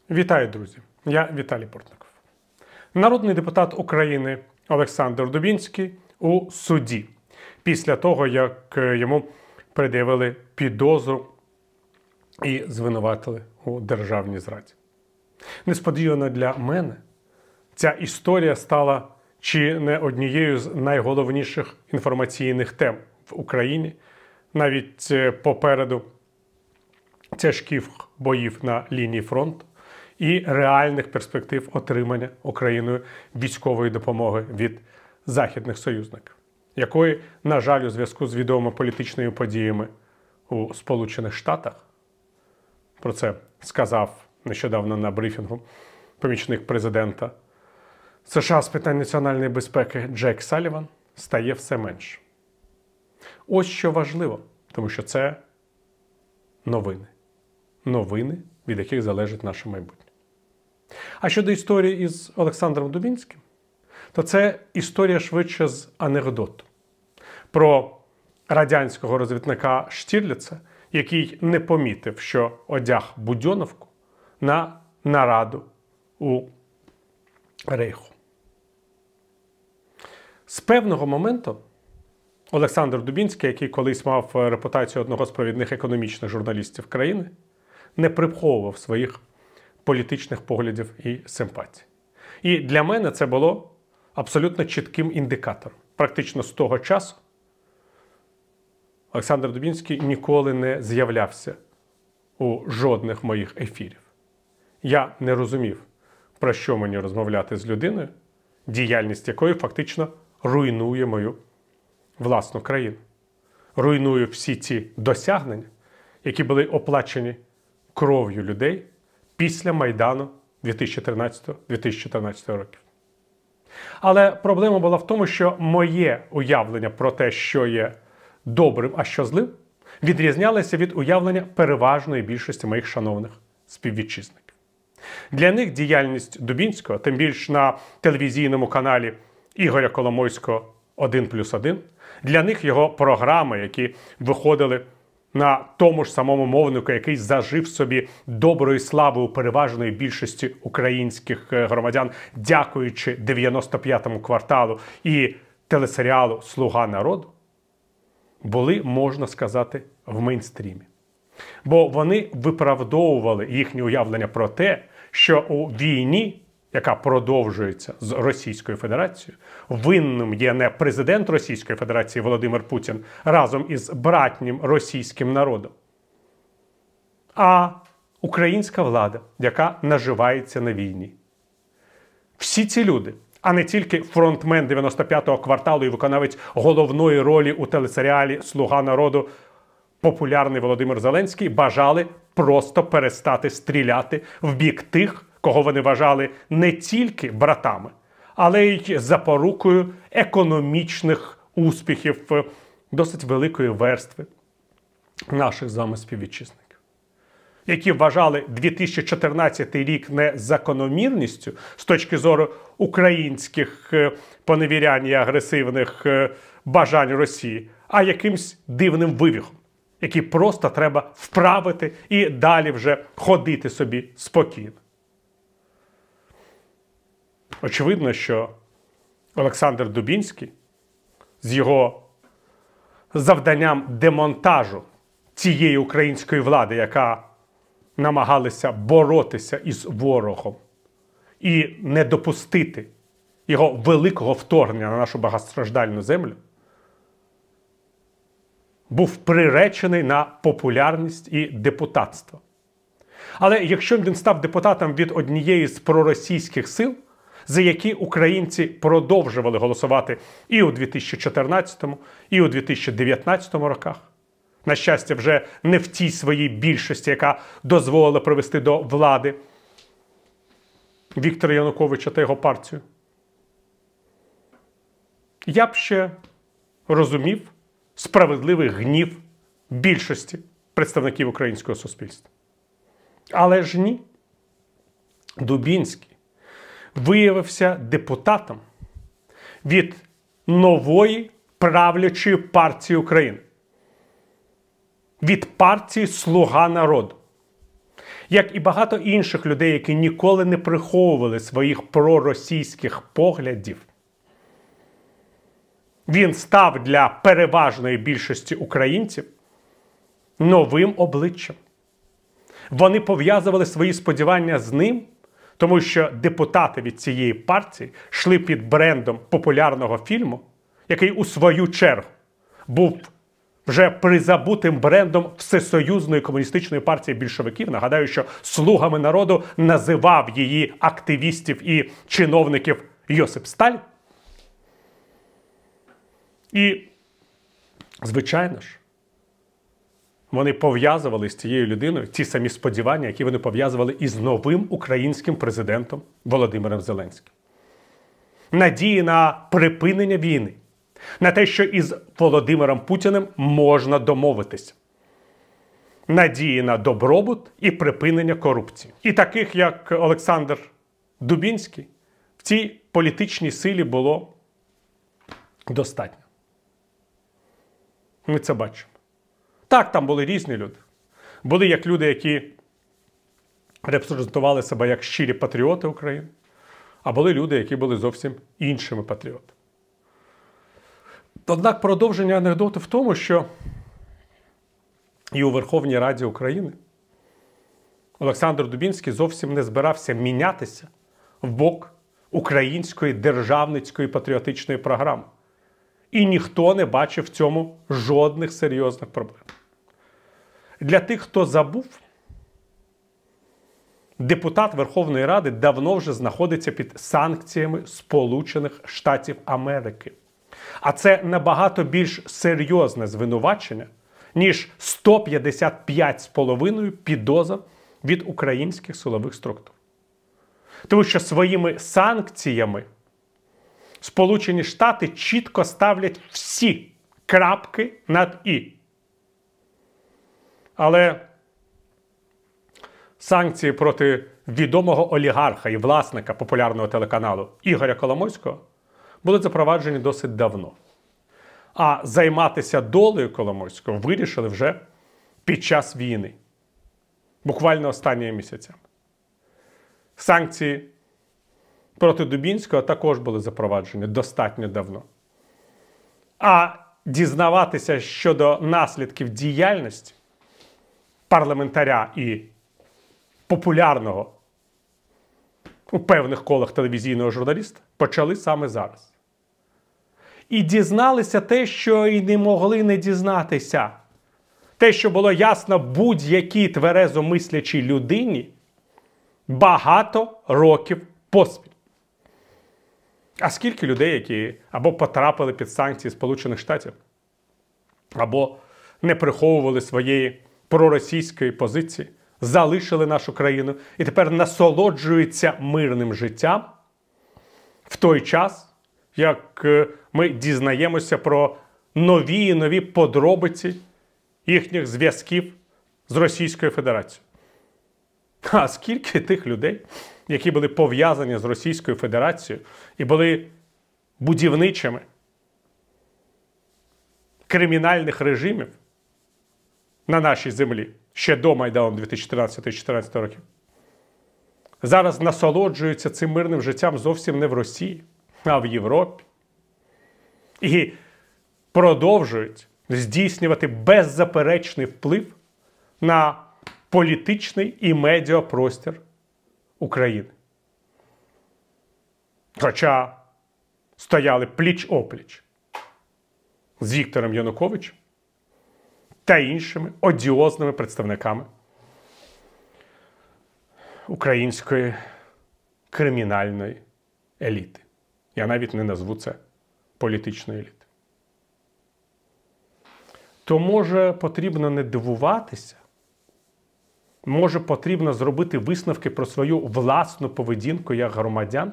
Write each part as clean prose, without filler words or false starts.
Вітаю, друзі! Я Віталій Портников. Народний депутат України Олександр Дубінський у суді після того, як йому пред'явили підозру і звинуватили у державній зраді. Несподівано для мене ця історія стала чи не однією з найголовніших інформаційних тем в Україні, навіть попереду тяжких боїв на лінії фронту і реальних перспектив отримання Україною військової допомоги від західних союзників, якої, на жаль, у зв'язку з відомими політичними подіями у Сполучених Штатах, про це сказав нещодавно на брифінгу помічник президента США з питань національної безпеки Джейк Салліван, стає все менше. Ось що важливо, тому що це новини. Новини, від яких залежить наше майбутнє. А щодо історії із Олександром Дубінським, то це історія швидше з анекдоту про радянського розвідника Штірліца, який не помітив, що одяг будьоновку на нараду у Рейху. З певного моменту Олександр Дубінський, який колись мав репутацію одного з провідних економічних журналістів країни, не приховував своїх політичних поглядів і симпатій. І для мене це було абсолютно чітким індикатором. Практично з того часу Олександр Дубінський ніколи не з'являвся у жодних моїх ефірів. Я не розумів, про що мені розмовляти з людиною, діяльність якої фактично руйнує мою власну країну. Руйнує всі ті досягнення, які були оплачені кров'ю людей після Майдану 2013-2014 років. Але проблема була в тому, що моє уявлення про те, що є добрим, а що злим, відрізнялося від уявлення переважної більшості моїх шановних співвітчизників. Для них діяльність Дубінського, тим більш на телевізійному каналі Ігоря Коломойського «1+1», для них його програми, які виходили на тому ж самому мовнику, який зажив собі доброї слави у переважної більшості українських громадян, дякуючи 95-му кварталу і телесеріалу «Слуга народу», були, можна сказати, в мейнстрімі. Бо вони виправдовували їхнє уявлення про те, що у війні, яка продовжується з Російською Федерацією, винним є не президент Російської Федерації Володимир Путін разом із братнім російським народом, а українська влада, яка наживається на війні. Всі ці люди, а не тільки фронтмен 95-го кварталу і виконавець головної ролі у телесеріалі «Слуга народу» популярний Володимир Зеленський, бажали просто перестати стріляти в бік тих, кого вони вважали не тільки братами, але й запорукою економічних успіхів досить великої верстви наших з вами співвітчизників, які вважали 2014 рік не закономірністю з точки зору українських поневірянь і агресивних бажань Росії, а якимсь дивним вивіхом, який просто треба вправити і далі вже ходити собі спокійно. Очевидно, що Олександр Дубінський з його завданням демонтажу цієї української влади, яка намагалася боротися із ворогом і не допустити його великого вторгнення на нашу багатостраждальну землю, був приречений на популярність і депутатство. Але якщо він став депутатом від однієї з проросійських сил, за які українці продовжували голосувати і у 2014, і у 2019 роках, на щастя, вже не в тій своїй більшості, яка дозволила привести до влади Віктора Януковича та його партію, я б ще розумів справедливий гнів більшості представників українського суспільства. Але ж ні. Дубінський виявився депутатом від нової правлячої партії України. Від партії «Слуга народу», як і багато інших людей, які ніколи не приховували своїх проросійських поглядів, він став для переважної більшості українців новим обличчям. Вони пов'язували свої сподівання з ним, тому що депутати від цієї партії йшли під брендом популярного фільму, який у свою чергу був вже призабутим брендом Всесоюзної комуністичної партії більшовиків. Нагадаю, що слугами народу називав її активістів і чиновників Йосип Сталін. І, звичайно ж, вони пов'язували з цією людиною ті самі сподівання, які вони пов'язували із новим українським президентом Володимиром Зеленським. Надії на припинення війни, на те, що із Володимиром Путіним можна домовитися. Надії на добробут і припинення корупції. І таких, як Олександр Дубінський, в цій політичній силі було достатньо. Ми це бачимо. Так, там були різні люди. Були як люди, які репрезентували себе як щирі патріоти України, а були люди, які були зовсім іншими патріотами. Однак продовження анекдоту в тому, що і у Верховній Раді України Олександр Дубінський зовсім не збирався мінятися в бок української державницької патріотичної програми. І ніхто не бачив в цьому жодних серйозних проблем. Для тих, хто забув, депутат Верховної Ради давно вже знаходиться під санкціями Сполучених Штатів Америки. А це набагато більш серйозне звинувачення, ніж 155,5 підозр від українських силових структур. Тому що своїми санкціями Сполучені Штати чітко ставлять всі крапки над «і». Але санкції проти відомого олігарха і власника популярного телеканалу Ігоря Коломойського були запроваджені досить давно. А займатися долею Коломойського вирішили вже під час війни. Буквально останніми місяцями. Санкції проти Дубінського також були запроваджені достатньо давно. А дізнаватися щодо наслідків діяльності парламентаря і популярного у певних колах телевізійного журналіста почали саме зараз. І дізналися те, що і не могли не дізнатися. Те, що було ясно будь-якій тверезомислячій людині багато років поспіль. А скільки людей, які або потрапили під санкції Сполучених Штатів, або не приховували своєї проросійської позиції, залишили нашу країну і тепер насолоджуються мирним життям в той час, як ми дізнаємося про нові і нові подробиці їхніх зв'язків з Російською Федерацією. А скільки тих людей, які були пов'язані з Російською Федерацією і були будівничими кримінальних режимів на нашій землі ще до Майдану 2013-2014 років, зараз насолоджуються цим мирним життям зовсім не в Росії, а в Європі. І продовжують здійснювати беззаперечний вплив на політичний і медіапростір України. Хоча стояли пліч-опліч з Віктором Януковичем та іншими одіозними представниками української кримінальної еліти. Я навіть не назву це політичною елітою. То, може, потрібно не дивуватися, може, потрібно зробити висновки про свою власну поведінку як громадян?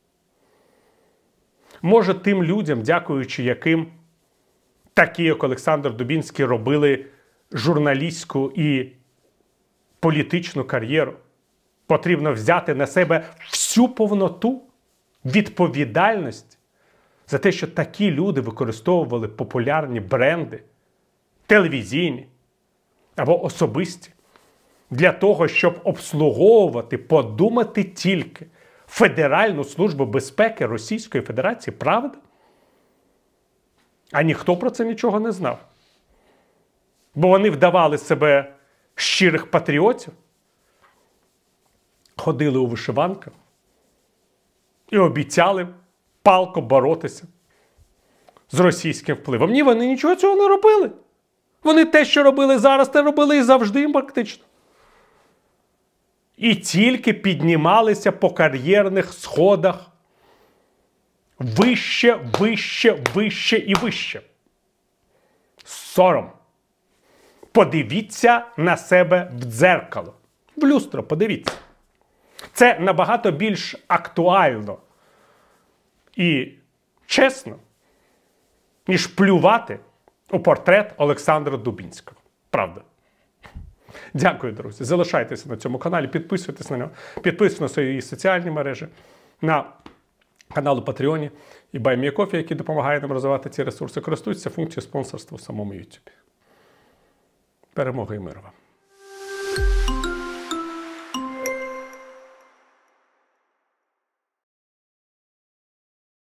Може, тим людям, дякуючи яким такі, як Олександр Дубінський, робили журналістську і політичну кар'єру, потрібно взяти на себе всю повноту відповідальності за те, що такі люди використовували популярні бренди, телевізійні або особисті, для того, щоб обслуговувати, подумати тільки, Федеральну службу безпеки Російської Федерації, правда? А ніхто про це нічого не знав. Бо вони вдавали себе щирих патріотів, ходили у вишиванках і обіцяли палко боротися з російським впливом. Ні, вони нічого цього не робили. Вони те, що робили зараз, те робили і завжди практично. І тільки піднімалися по кар'єрних сходах вище, вище, вище і вище. Сором. Подивіться на себе в дзеркало. В люстро подивіться. Це набагато більш актуально і чесно, ніж плювати у портрет Олександра Дубінського. Правда. Дякую, друзі. Залишайтеся на цьому каналі, підписуйтесь на нього, підписуйтесь на свої соціальні мережі, на канал у Патреоні і BuyMeACoffee, який допомагає нам розвивати ці ресурси. Користуйтеся функцією спонсорства в самому YouTube. Перемоги і миру вам!